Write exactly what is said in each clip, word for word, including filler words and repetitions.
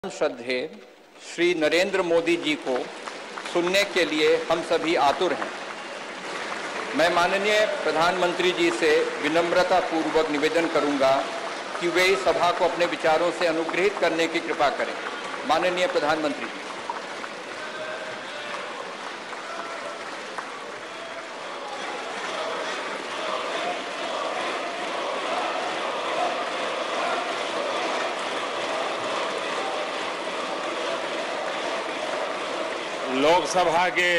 श्रद्धेय श्री नरेंद्र मोदी जी को सुनने के लिए हम सभी आतुर हैं। मैं माननीय प्रधानमंत्री जी से विनम्रता पूर्वक निवेदन करूंगा कि वे इस सभा को अपने विचारों से अनुग्रहित करने की कृपा करें। माननीय प्रधानमंत्री जी। लोकसभा के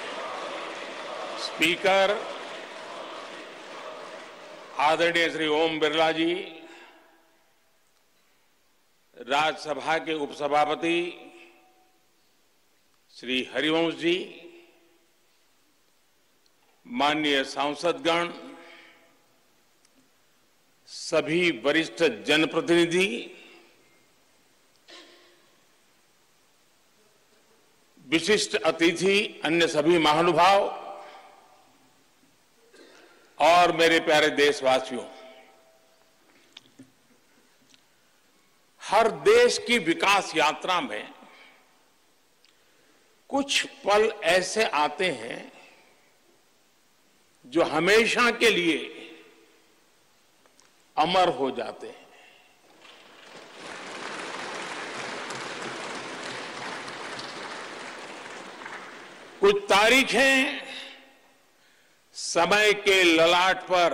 स्पीकर आदरणीय श्री ओम बिरला जी, राज्यसभा के उपसभापति श्री हरिवंश जी, माननीय सांसदगण, सभी वरिष्ठ जनप्रतिनिधि, विशिष्ट अतिथि, अन्य सभी महानुभाव और मेरे प्यारे देशवासियों, हर देश की विकास यात्रा में कुछ पल ऐसे आते हैं जो हमेशा के लिए अमर हो जाते हैं। कुछ तारीखें समय के ललाट पर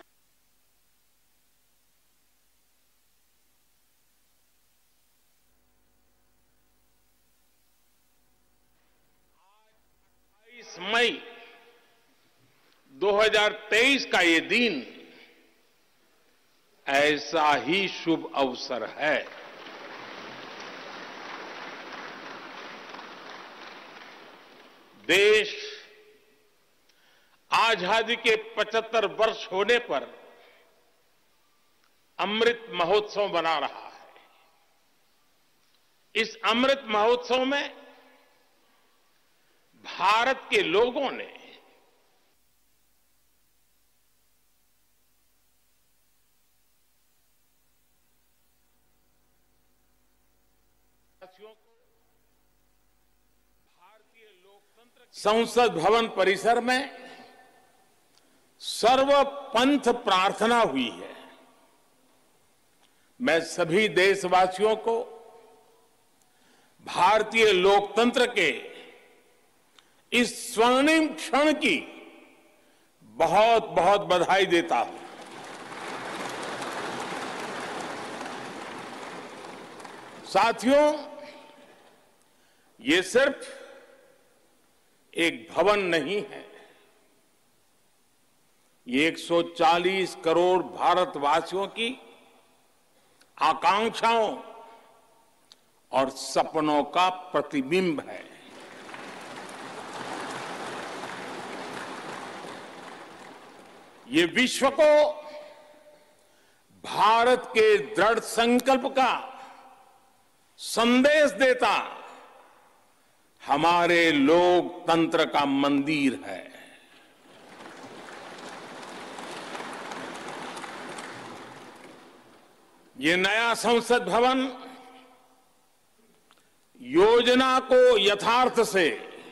अट्ठाईस मई दो हज़ार तेईस का ये दिन ऐसा ही शुभ अवसर है। देश आजादी के पचहत्तर वर्ष होने पर अमृत महोत्सव मना रहा है। इस अमृत महोत्सव में भारत के लोगों ने संसद भवन परिसर में सर्वपंथ प्रार्थना हुई है। मैं सभी देशवासियों को भारतीय लोकतंत्र के इस स्वर्णिम क्षण की बहुत बहुत बधाई देता हूं। साथियों, ये सिर्फ एक भवन नहीं है, ये एक सौ चालीस करोड़ भारतवासियों की आकांक्षाओं और सपनों का प्रतिबिंब है। ये विश्व को भारत के दृढ़ संकल्प का संदेश देता हमारे लोकतंत्र का मंदिर है। ये नया संसद भवन योजना को यथार्थ से,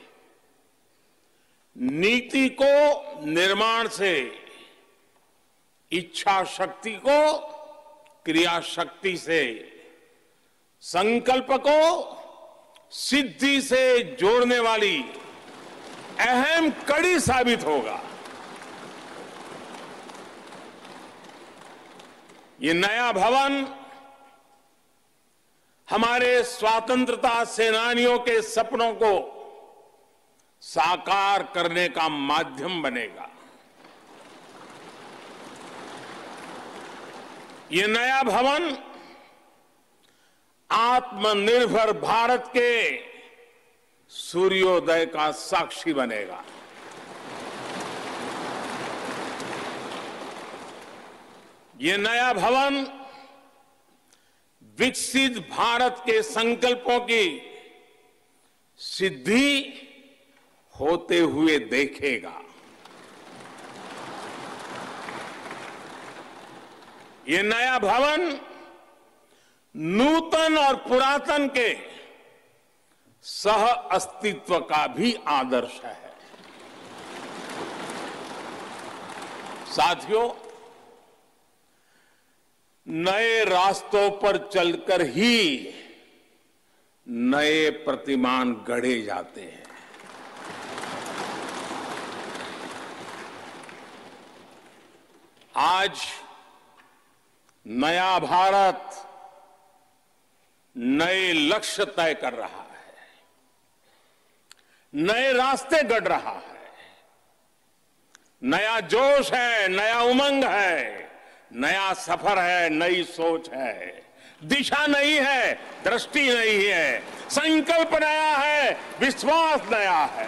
नीति को निर्माण से, इच्छा शक्ति को क्रिया शक्ति से, संकल्प को सिद्धि से जोड़ने वाली अहम कड़ी साबित होगा। ये नया भवन हमारे स्वतंत्रता सेनानियों के सपनों को साकार करने का माध्यम बनेगा। ये नया भवन आत्मनिर्भर भारत के सूर्योदय का साक्षी बनेगा। ये नया भवन विकसित भारत के संकल्पों की सिद्धि होते हुए देखेगा। ये नया भवन नूतन और पुरातन के सह अस्तित्व का भी आदर्श है। साथियों, नए रास्तों पर चलकर ही नए प्रतिमान गढ़े जाते हैं। आज नया भारत नए लक्ष्य तय कर रहा है, नए रास्ते गढ़ रहा है, नया जोश है, नया उमंग है, नया सफर है, नई सोच है, दिशा नई है, दृष्टि नई है, संकल्प नया है, विश्वास नया है।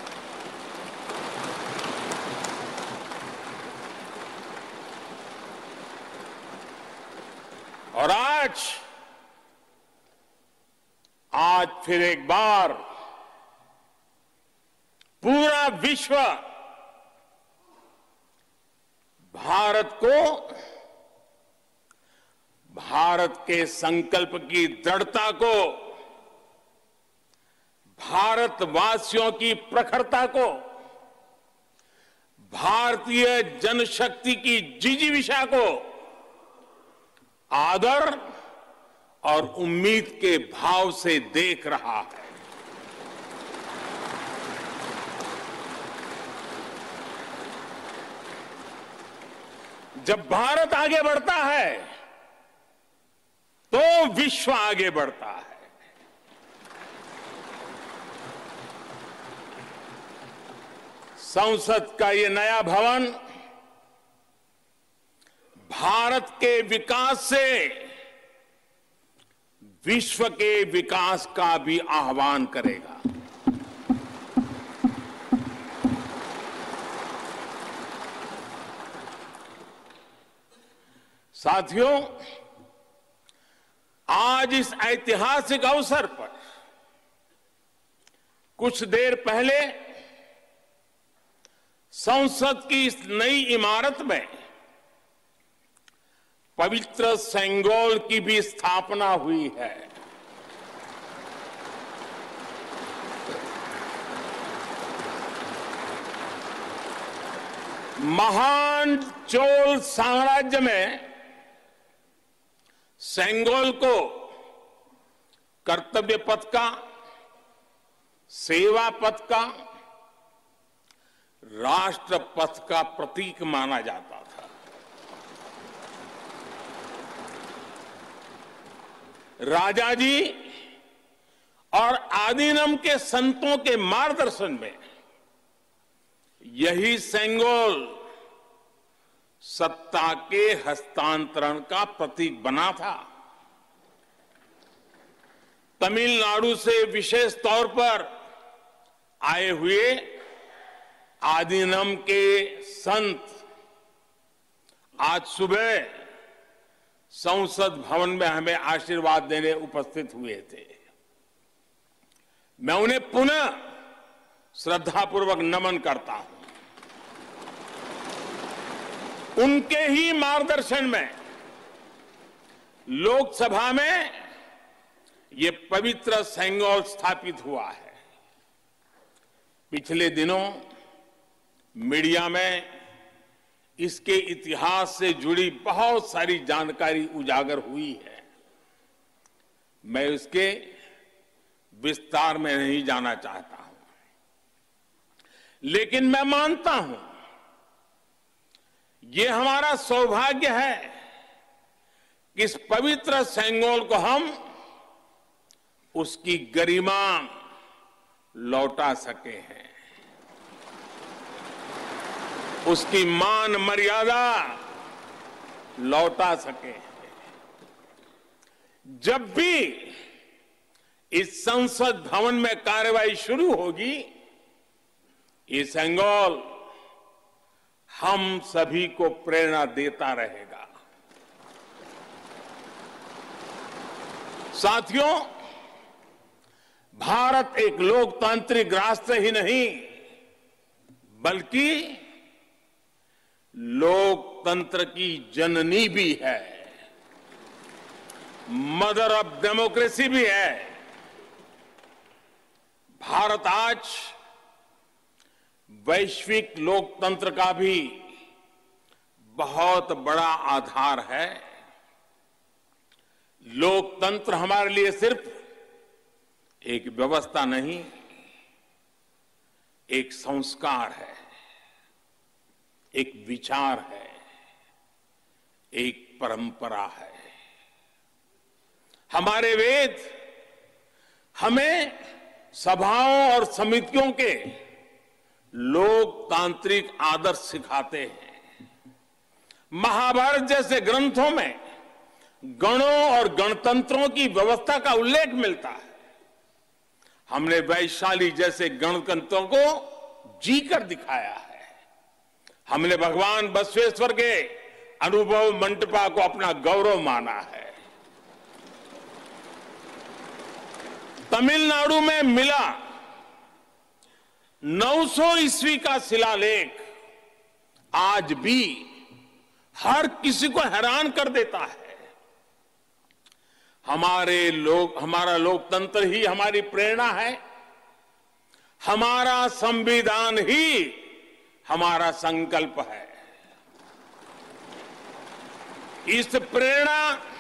और आज आज फिर एक बार पूरा विश्व भारत को, भारत के संकल्प की दृढ़ता को, भारतवासियों की प्रखरता को, भारतीय जनशक्ति की जिजीविषा को आदर और उम्मीद के भाव से देख रहा है। जब भारत आगे बढ़ता है तो विश्व आगे बढ़ता है। संसद का ये नया भवन भारत के विकास से विश्व के विकास का भी आह्वान करेगा। साथियों, आज इस ऐतिहासिक अवसर पर कुछ देर पहले संसद की इस नई इमारत में पवित्र सेंगोल की भी स्थापना हुई है। महान चोल साम्राज्य में सेंगोल को कर्तव्य पथ का, सेवा पथ का, राष्ट्र पथ का प्रतीक माना जाता था। राजा जी और आदीनम के संतों के मार्गदर्शन में यही सेंगोल सत्ता के हस्तांतरण का प्रतीक बना था। तमिलनाडु से विशेष तौर पर आए हुए आदीनम के संत आज सुबह संसद भवन में हमें आशीर्वाद देने उपस्थित हुए थे। मैं उन्हें पुनः श्रद्धापूर्वक नमन करता हूं। उनके ही मार्गदर्शन में लोकसभा में ये पवित्र सेंगोल स्थापित हुआ है। पिछले दिनों मीडिया में इसके इतिहास से जुड़ी बहुत सारी जानकारी उजागर हुई है। मैं इसके विस्तार में नहीं जाना चाहता हूं, लेकिन मैं मानता हूं ये हमारा सौभाग्य है कि इस पवित्र सेंगोल को हम उसकी गरिमा लौटा सके हैं, उसकी मान मर्यादा लौटा सके हैं। जब भी इस संसद भवन में कार्रवाई शुरू होगी, ये सेंगोल हम सभी को प्रेरणा देता रहेगा। साथियों, भारत एक लोकतांत्रिक राष्ट्र ही नहीं बल्कि लोकतंत्र की जननी भी है। मदर ऑफ डेमोक्रेसी भी है। भारत आज वैश्विक लोकतंत्र का भी बहुत बड़ा आधार है। लोकतंत्र हमारे लिए सिर्फ एक व्यवस्था नहीं, एक संस्कार है, एक विचार है, एक परंपरा है। हमारे वेद हमें सभाओं और समितियों के लोकतांत्रिक आदर्श सिखाते हैं। महाभारत जैसे ग्रंथों में गणों और गणतंत्रों की व्यवस्था का उल्लेख मिलता है। हमने वैशाली जैसे गणतंत्रों को जीकर दिखाया है। हमने भगवान बसवेश्वर के अनुभव मंटपा को अपना गौरव माना है। तमिलनाडु में मिला नौ सौ ईस्वी का शिलालेख आज भी हर किसी को हैरान कर देता है। हमारे लोग हमारा लोकतंत्र ही हमारी प्रेरणा है। हमारा संविधान ही हमारा संकल्प है। इस प्रेरणा,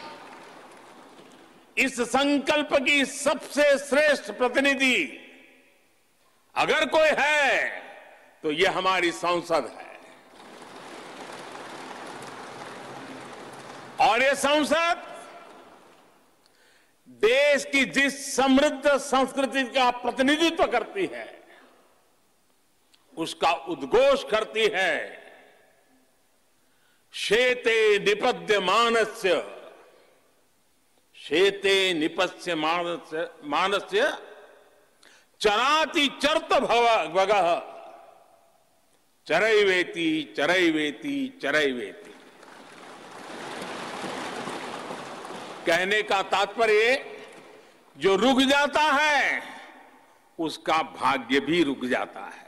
इस संकल्प की सबसे श्रेष्ठ प्रतिनिधि अगर कोई है तो यह हमारी संसद है। और यह संसद देश की जिस समृद्ध संस्कृति का प्रतिनिधित्व करती है, उसका उद्घोष करती है। शेते निपद्य मानस्य, शेते निपस्य मानस्य मानस्य चराति चरत भगः, चरैवेति चरैवेति चरैवेति। कहने का तात्पर्य, जो रुक जाता है उसका भाग्य भी रुक जाता है,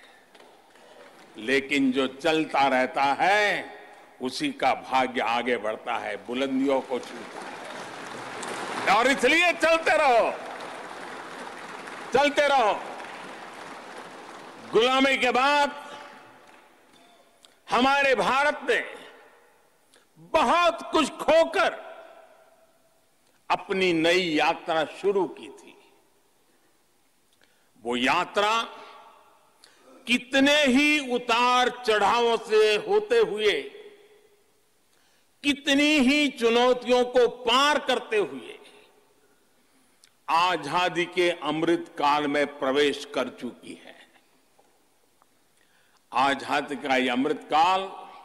लेकिन जो चलता रहता है उसी का भाग्य आगे बढ़ता है, बुलंदियों को छूता है। और इसलिए चलते रहो, चलते रहो। गुलामी के बाद हमारे भारत ने बहुत कुछ खोकर अपनी नई यात्रा शुरू की थी। वो यात्रा कितने ही उतार चढ़ावों से होते हुए, कितनी ही चुनौतियों को पार करते हुए आजादी के अमृत काल में प्रवेश कर चुकी है। आजादी का ये अमृत काल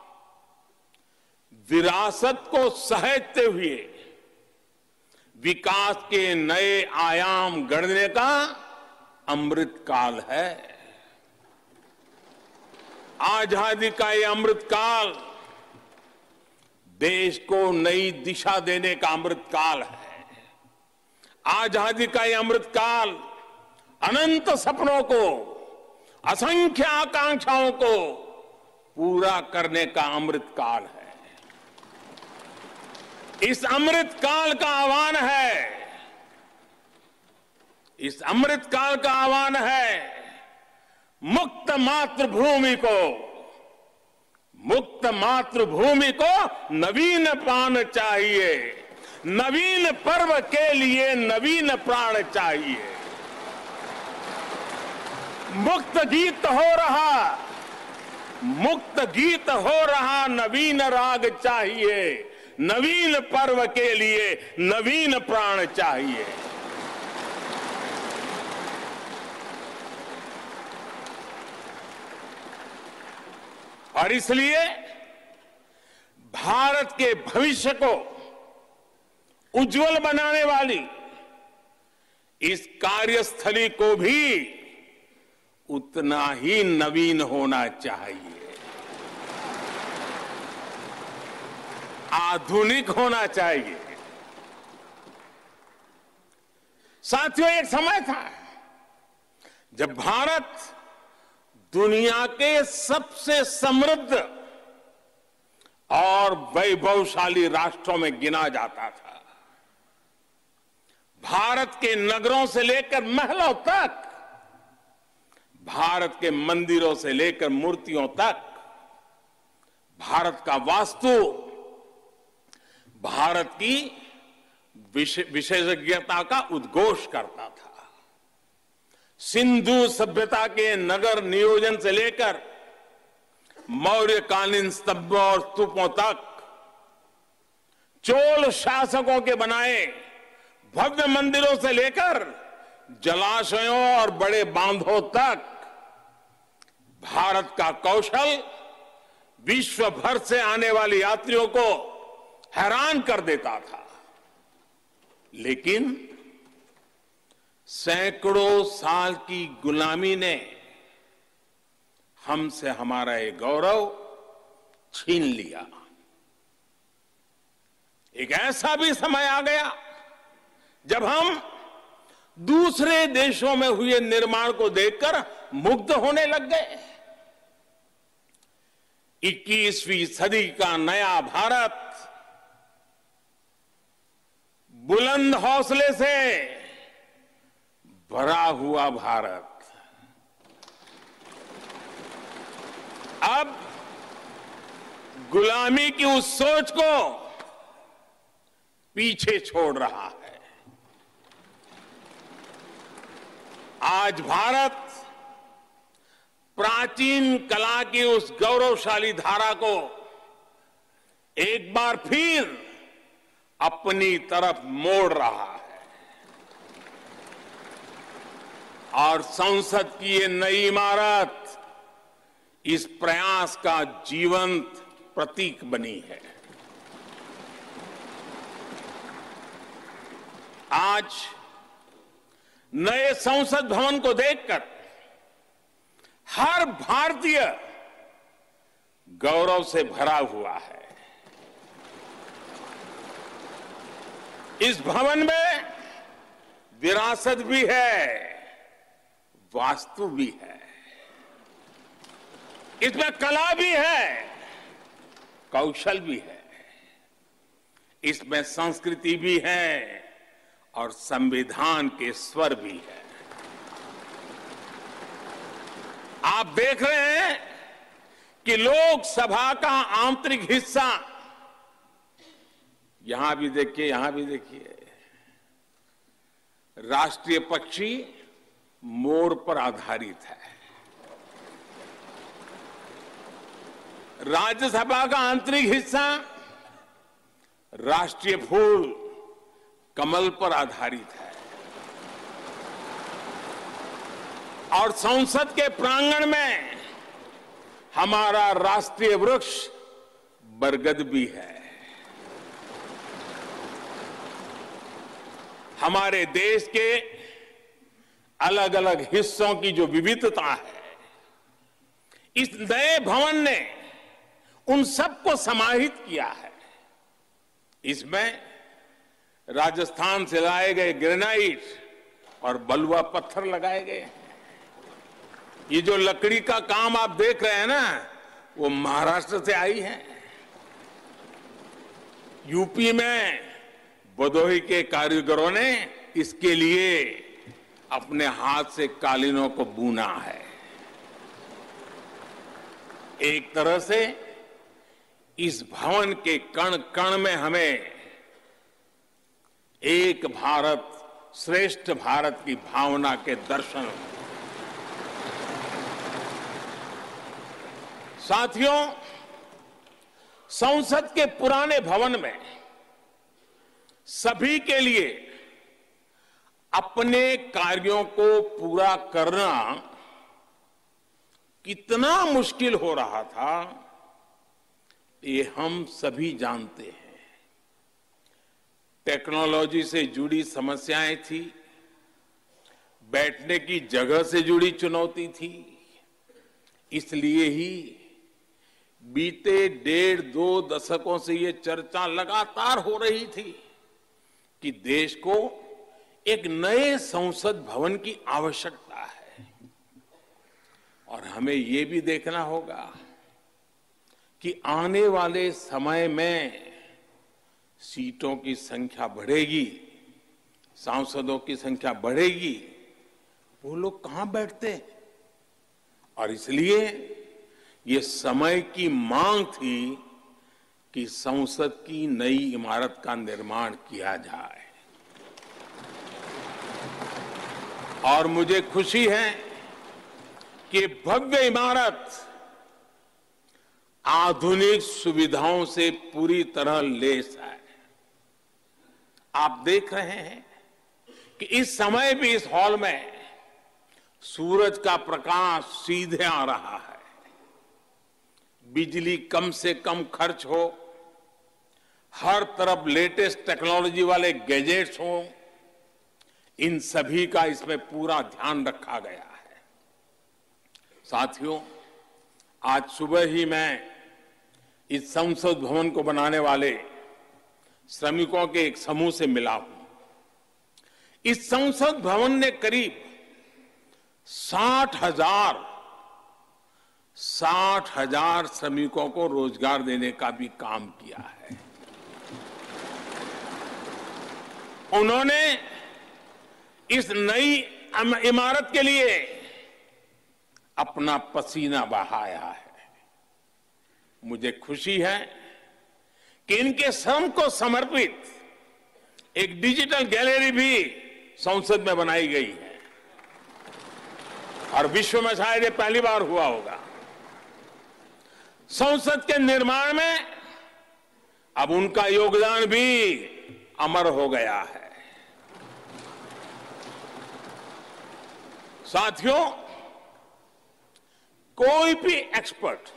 विरासत को सहेजते हुए विकास के नए आयाम गढ़ने का अमृत काल है। आजादी का ये अमृत काल देश को नई दिशा देने का अमृत काल है। आजादी का ये अमृत काल अनंत सपनों को, असंख्य आकांक्षाओं को पूरा करने का अमृत काल है। इस अमृत काल का आह्वान है, इस अमृत काल का आह्वान है मुक्त मातृभूमि को, मुक्त मातृभूमि को नवीन प्राण चाहिए, नवीन पर्व के लिए नवीन प्राण चाहिए। मुक्त गीत हो रहा, मुक्त गीत हो रहा नवीन राग चाहिए, नवीन पर्व के लिए नवीन प्राण चाहिए। और इसलिए भारत के भविष्य को उज्जवल बनाने वाली इस कार्यस्थली को भी उतना ही नवीन होना चाहिए, आधुनिक होना चाहिए। साथियों, एक समय था जब भारत दुनिया के सबसे समृद्ध और वैभवशाली राष्ट्रों में गिना जाता था। भारत के नगरों से लेकर महलों तक, भारत के मंदिरों से लेकर मूर्तियों तक, भारत का वास्तु, भारत की विशेषज्ञता का उद्घोष करता था। सिंधु सभ्यता के नगर नियोजन से लेकर मौर्यकालीन स्तंभों और स्तूपों तक, चोल शासकों के बनाए भव्य मंदिरों से लेकर जलाशयों और बड़े बांधों तक, भारत का कौशल विश्व भर से आने वाले यात्रियों को हैरान कर देता था। लेकिन सैकड़ों साल की गुलामी ने हमसे हमारा ये गौरव छीन लिया। एक ऐसा भी समय आ गया जब हम दूसरे देशों में हुए निर्माण को देखकर मुग्ध होने लग गए। इक्कीसवीं सदी का नया भारत बुलंद हौसले से भरा हुआ भारत अब गुलामी की उस सोच को पीछे छोड़ रहा है। आज भारत प्राचीन कला की उस गौरवशाली धारा को एक बार फिर अपनी तरफ मोड़ रहा है और संसद की ये नई इमारत इस प्रयास का जीवंत प्रतीक बनी है। आज नए संसद भवन को देखकर हर भारतीय गौरव से भरा हुआ है। इस भवन में विरासत भी है, वास्तु भी है, इसमें कला भी है, कौशल भी है, इसमें संस्कृति भी है और संविधान के स्वर भी है। आप देख रहे हैं कि लोकसभा का आंतरिक हिस्सा, यहां भी देखिए, यहां भी देखिए, राष्ट्रीय पक्षी मोर पर आधारित है। राज्यसभा का आंतरिक हिस्सा राष्ट्रीय फूल कमल पर आधारित है और संसद के प्रांगण में हमारा राष्ट्रीय वृक्ष बरगद भी है। हमारे देश के अलग अलग हिस्सों की जो विविधता है, इस नए भवन ने उन सबको समाहित किया है। इसमें राजस्थान से लाए गए ग्रेनाइट और बलुआ पत्थर लगाए गए हैं। ये जो लकड़ी का काम आप देख रहे हैं ना, वो महाराष्ट्र से आई है। यूपी में भदोही के कारीगरों ने इसके लिए अपने हाथ से कालीनों को बुना है। एक तरह से इस भवन के कण कण में हमें एक भारत श्रेष्ठ भारत की भावना के दर्शन। साथियों, संसद के पुराने भवन में सभी के लिए अपने कार्यों को पूरा करना कितना मुश्किल हो रहा था, ये हम सभी जानते हैं। टेक्नोलॉजी से जुड़ी समस्याएं थी, बैठने की जगह से जुड़ी चुनौती थी। इसलिए ही बीते डेढ़ दो दशकों से ये चर्चा लगातार हो रही थी कि देश को एक नए संसद भवन की आवश्यकता है। और हमें ये भी देखना होगा कि आने वाले समय में सीटों की संख्या बढ़ेगी, सांसदों की संख्या बढ़ेगी, वो लोग कहां बैठते हैं? और इसलिए ये समय की मांग थी कि संसद की नई इमारत का निर्माण किया जाए। और मुझे खुशी है कि भव्य इमारत आधुनिक सुविधाओं से पूरी तरह लैस है। आप देख रहे हैं कि इस समय भी इस हॉल में सूरज का प्रकाश सीधे आ रहा है, बिजली कम से कम खर्च हो, हर तरफ लेटेस्ट टेक्नोलॉजी वाले गैजेट्स हों, इन सभी का इसमें पूरा ध्यान रखा गया है। साथियों, आज सुबह ही मैं इस संसद भवन को बनाने वाले श्रमिकों के एक समूह से मिला हूं। इस संसद भवन ने करीब साठ हजार साठ हजार श्रमिकों को रोजगार देने का भी काम किया है। उन्होंने इस नई इमारत के लिए अपना पसीना बहाया है। मुझे खुशी है कि इनके श्रम को समर्पित एक डिजिटल गैलरी भी संसद में बनाई गई है और विश्व में शायद ये पहली बार हुआ होगा। संसद के निर्माण में अब उनका योगदान भी अमर हो गया है। साथियों, कोई भी एक्सपर्ट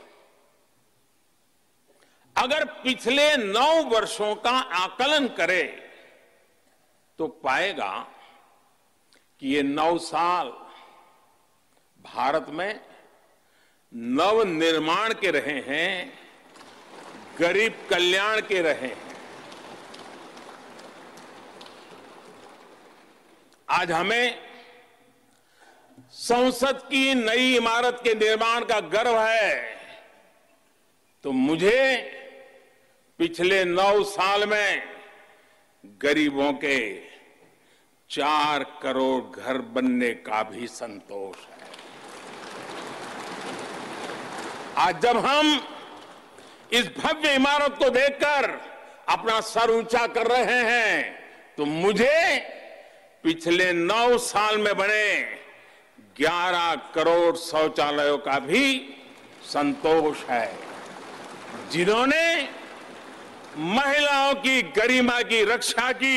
अगर पिछले नौ वर्षों का आकलन करे तो पाएगा कि ये नौ साल भारत में नव निर्माण के रहे हैं, गरीब कल्याण के रहे हैं। आज हमें संसद की नई इमारत के निर्माण का गर्व है, तो मुझे पिछले नौ साल में गरीबों के चार करोड़ घर बनने का भी संतोष है। आज जब हम इस भव्य इमारत को देखकर अपना सर ऊंचा कर रहे हैं, तो मुझे पिछले नौ साल में बने ग्यारह करोड़ शौचालयों का भी संतोष है, जिन्होंने महिलाओं की गरिमा की रक्षा की,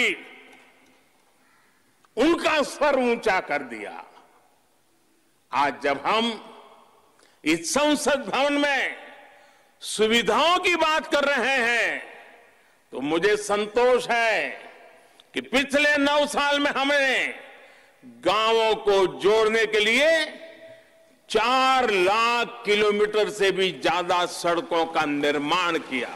उनका सर ऊंचा कर दिया। आज जब हम इस संसद भवन में सुविधाओं की बात कर रहे हैं, तो मुझे संतोष है कि पिछले नौ साल में हमने गांवों को जोड़ने के लिए चार लाख किलोमीटर से भी ज्यादा सड़कों का निर्माण किया।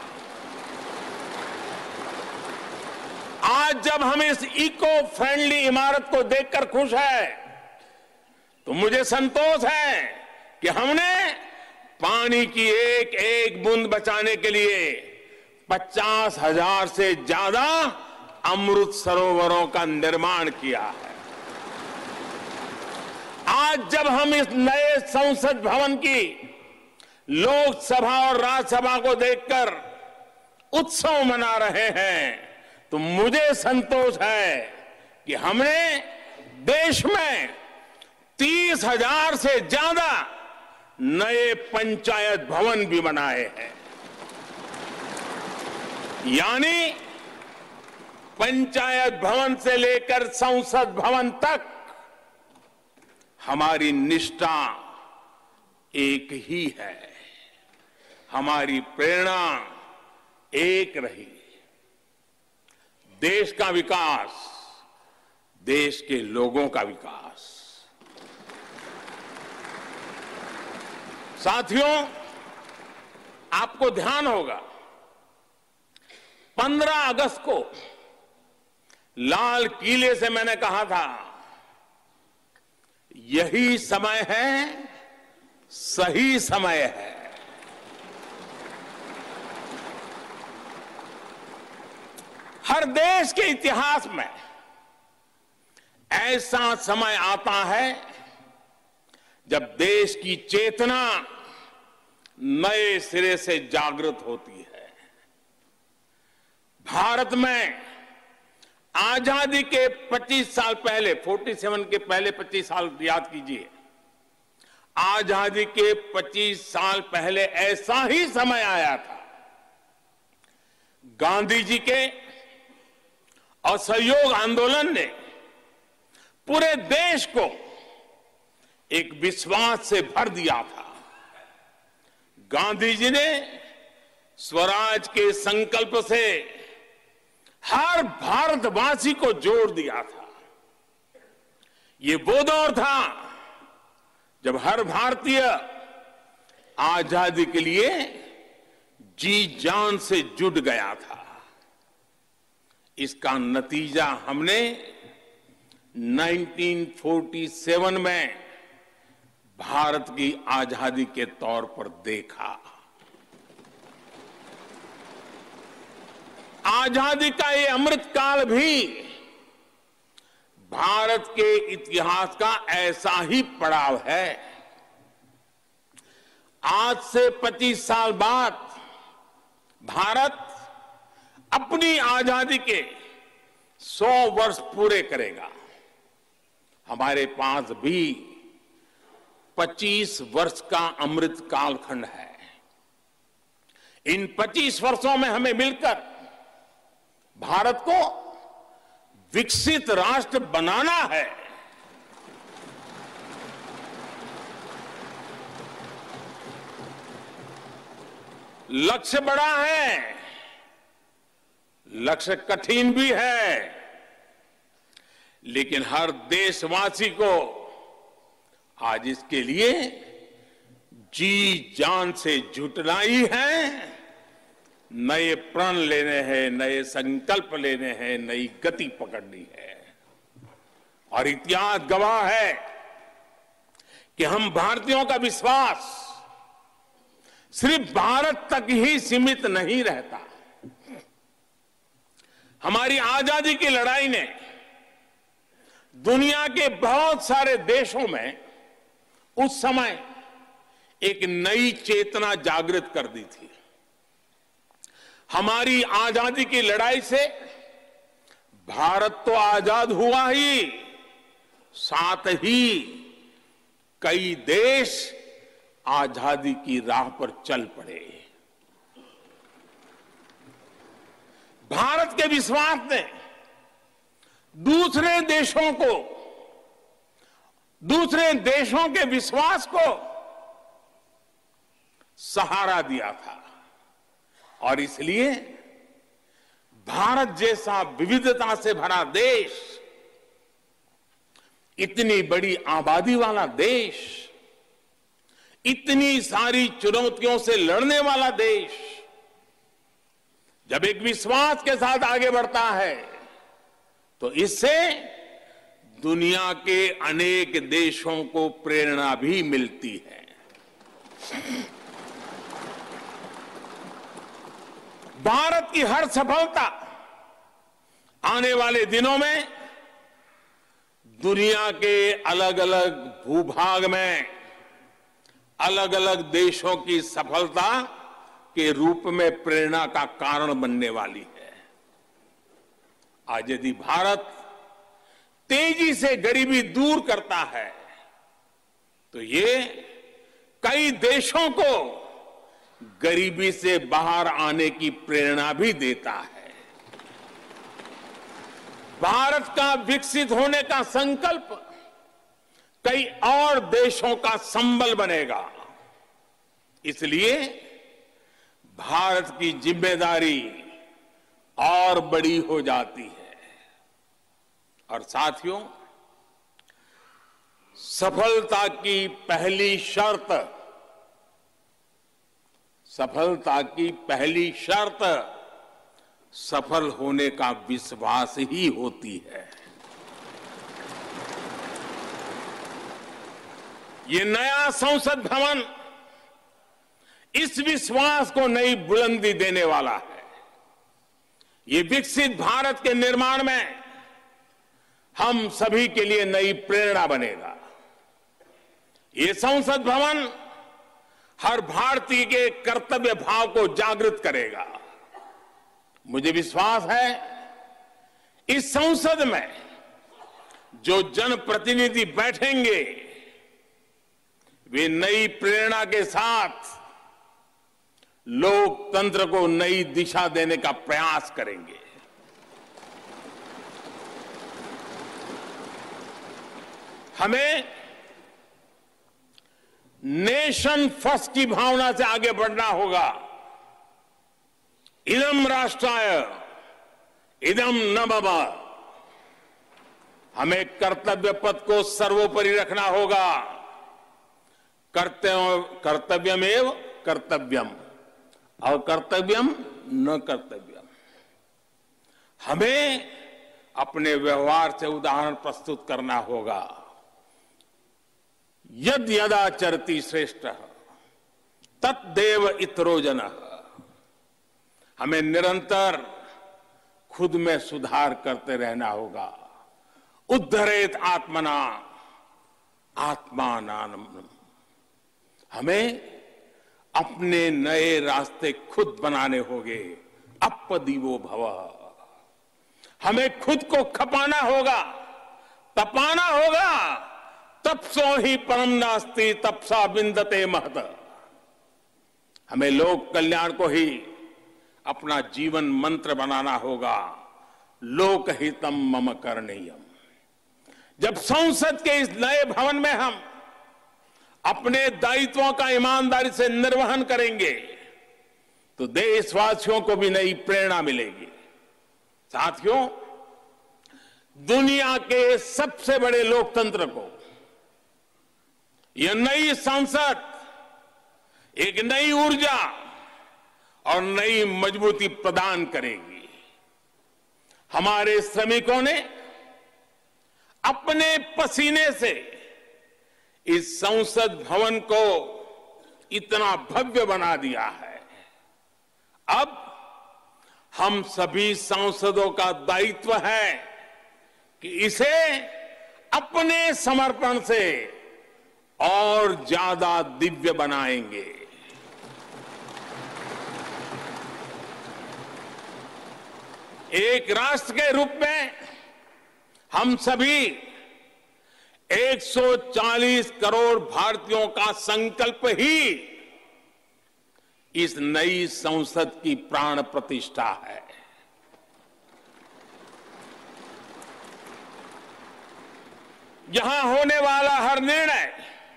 आज जब हम इस इको फ्रेंडली इमारत को देखकर खुश है, तो मुझे संतोष है कि हमने पानी की एक एक बूंद बचाने के लिए पचास हजार से ज्यादा अमृत सरोवरों का निर्माण किया है। आज जब हम इस नए संसद भवन की लोकसभा और राज्यसभा को देखकर उत्सव मना रहे हैं, तो मुझे संतोष है कि हमने देश में तीस हजार से ज्यादा नए पंचायत भवन भी बनाए हैं। यानी पंचायत भवन से लेकर संसद भवन तक हमारी निष्ठा एक ही है, हमारी प्रेरणा एक रही। देश का विकास, देश के लोगों का विकास। साथियों, आपको ध्यान होगा पंद्रह अगस्त को लाल किले से मैंने कहा था, यही समय है, सही समय है। हर देश के इतिहास में ऐसा समय आता है जब देश की चेतना नए सिरे से जागृत होती है। भारत में आजादी के पच्चीस साल पहले, सैंतालीस के पहले पच्चीस साल याद कीजिए, आजादी के पच्चीस साल पहले ऐसा ही समय आया था। गांधी जी के असहयोग आंदोलन ने पूरे देश को एक विश्वास से भर दिया था। गांधी जी ने स्वराज के संकल्प से हर भारतवासी को जोड़ दिया था। ये वो दौर था जब हर भारतीय आजादी के लिए जी जान से जुट गया था। इसका नतीजा हमने उन्नीस सौ सैंतालीस में भारत की आजादी के तौर पर देखा। आजादी का ये अमृतकाल भी भारत के इतिहास का ऐसा ही पड़ाव है। आज से पच्चीस साल बाद भारत अपनी आजादी के सौ वर्ष पूरे करेगा। हमारे पास भी पच्चीस वर्ष का अमृत कालखंड है। इन पच्चीस वर्षों में हमें मिलकर भारत को विकसित राष्ट्र बनाना है। लक्ष्य बड़ा है, लक्ष्य कठिन भी है, लेकिन हर देशवासी को आज इसके लिए जी जान से जुटना ही है। नए प्रण लेने हैं, नए संकल्प लेने हैं, नई गति पकड़नी है। और इतिहास गवाह है कि हम भारतीयों का विश्वास सिर्फ भारत तक ही सीमित नहीं रहता। हमारी आजादी की लड़ाई ने दुनिया के बहुत सारे देशों में उस समय एक नई चेतना जागृत कर दी थी। हमारी आजादी की लड़ाई से भारत तो आजाद हुआ ही, साथ ही कई देश आजादी की राह पर चल पड़े। भारत के विश्वास ने दूसरे देशों को, दूसरे देशों के विश्वास को सहारा दिया था। और इसलिए भारत जैसा विविधता से भरा देश, इतनी बड़ी आबादी वाला देश, इतनी सारी चुनौतियों से लड़ने वाला देश जब एक विश्वास के साथ आगे बढ़ता है तो इससे दुनिया के अनेक देशों को प्रेरणा भी मिलती है। भारत की हर सफलता आने वाले दिनों में दुनिया के अलग अलग भूभाग में अलग अलग देशों की सफलता के रूप में प्रेरणा का कारण बनने वाली है। आज यदि भारत तेजी से गरीबी दूर करता है तो ये कई देशों को गरीबी से बाहर आने की प्रेरणा भी देता है। भारत का विकसित होने का संकल्प कई और देशों का संबल बनेगा। इसलिए भारत की जिम्मेदारी और बड़ी हो जाती है। और साथियों, सफलता की पहली शर्त सफलता की पहली शर्त सफल होने का विश्वास ही होती है। ये नया संसद भवन इस विश्वास को नई बुलंदी देने वाला है। ये विकसित भारत के निर्माण में हम सभी के लिए नई प्रेरणा बनेगा। ये संसद भवन हर भारतीय के कर्तव्य भाव को जागृत करेगा। मुझे विश्वास है इस संसद में जो जनप्रतिनिधि बैठेंगे वे नई प्रेरणा के साथ लोकतंत्र को नई दिशा देने का प्रयास करेंगे। हमें नेशन फर्स्ट की भावना से आगे बढ़ना होगा। इदम राष्ट्राय इदम न मम। हमें कर्तव्य पथ को सर्वोपरि रखना होगा। कर्तव्य कर्तव्यमेव कर्तव्यम और कर्तव्यम न कर्तव्यम। हमें अपने व्यवहार से उदाहरण प्रस्तुत करना होगा। यद यदाचरति श्रेष्ठ तत्देव इतरो जनः। हमें निरंतर खुद में सुधार करते रहना होगा। उद्धरेत आत्मना आत्मानाम। हमें अपने नए रास्ते खुद बनाने होंगे। अपदीवो भव। हमें खुद को खपाना होगा, तपाना होगा। तपसो ही परम नास्ति तपसा बिंदते महत। हमें लोक कल्याण को ही अपना जीवन मंत्र बनाना होगा। लोकहितम मम करणीयम। जब संसद के इस नए भवन में हम अपने दायित्वों का ईमानदारी से निर्वहन करेंगे तो देशवासियों को भी नई प्रेरणा मिलेगी। साथियों, दुनिया के सबसे बड़े लोकतंत्र को यह नई संसद एक नई ऊर्जा और नई मजबूती प्रदान करेगी। हमारे श्रमिकों ने अपने पसीने से इस संसद भवन को इतना भव्य बना दिया है। अब हम सभी सांसदों का दायित्व है कि इसे अपने समर्पण से और ज्यादा दिव्य बनाएंगे। एक राष्ट्र के रूप में हम सभी एक सौ चालीस करोड़ भारतीयों का संकल्प ही इस नई संसद की प्राण प्रतिष्ठा है। यहां होने वाला हर निर्णय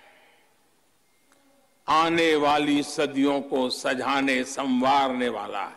आने वाली सदियों को सजाने संवारने वाला है।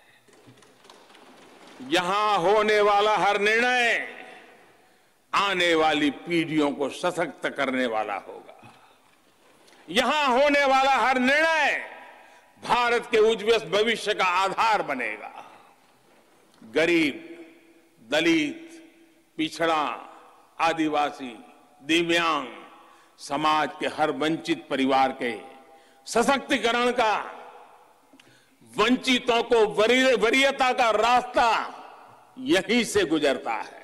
यहां होने वाला हर निर्णय आने वाली पीढ़ियों को सशक्त करने वाला होगा। यहां होने वाला हर निर्णय भारत के उज्जवल भविष्य का आधार बनेगा। गरीब, दलित, पिछड़ा, आदिवासी, दिव्यांग समाज के हर वंचित परिवार के सशक्तिकरण का, वंचितों को वरीयता का रास्ता यहीं से गुजरता है।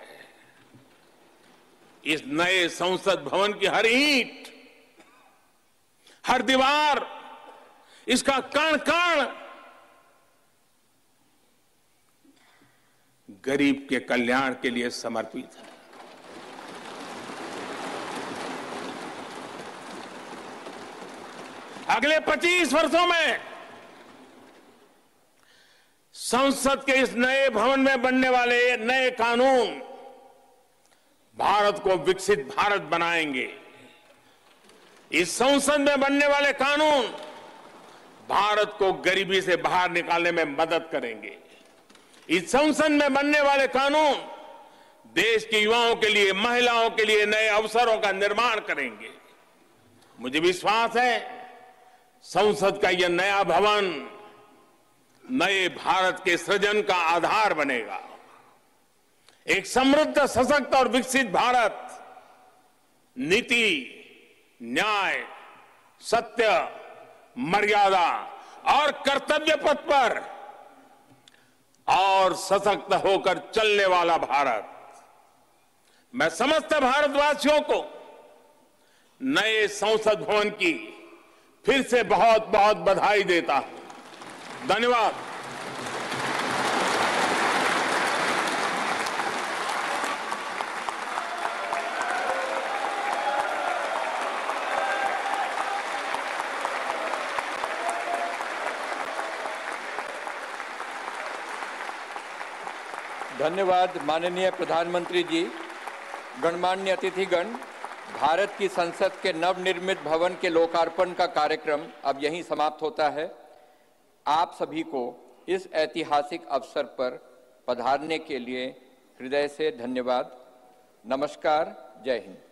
इस नए संसद भवन की हर ईंट, हर दीवार, इसका कण कण गरीब के कल्याण के लिए समर्पित है। अगले पच्चीस वर्षों में संसद के इस नए भवन में बनने वाले नए कानून भारत को विकसित भारत बनाएंगे। इस संसद में बनने वाले कानून भारत को गरीबी से बाहर निकालने में मदद करेंगे। इस संसद में बनने वाले कानून देश के युवाओं के लिए, महिलाओं के लिए नए अवसरों का निर्माण करेंगे। मुझे विश्वास है संसद का यह नया भवन नए भारत के सृजन का आधार बनेगा। एक समृद्ध, सशक्त और विकसित भारत नीति, न्याय, सत्य, मर्यादा और कर्तव्य पथ पर और सशक्त होकर चलने वाला भारत, मैं समस्त भारतवासियों को नए संसद भवन की फिर से बहुत बहुत बधाई देता हूं। धन्यवाद। धन्यवाद माननीय प्रधानमंत्री जी। गणमान्य अतिथिगण, भारत की संसद के नवनिर्मित भवन के लोकार्पण का कार्यक्रम अब यहीं समाप्त होता है। आप सभी को इस ऐतिहासिक अवसर पर पधारने के लिए हृदय से धन्यवाद। नमस्कार। जय हिंद।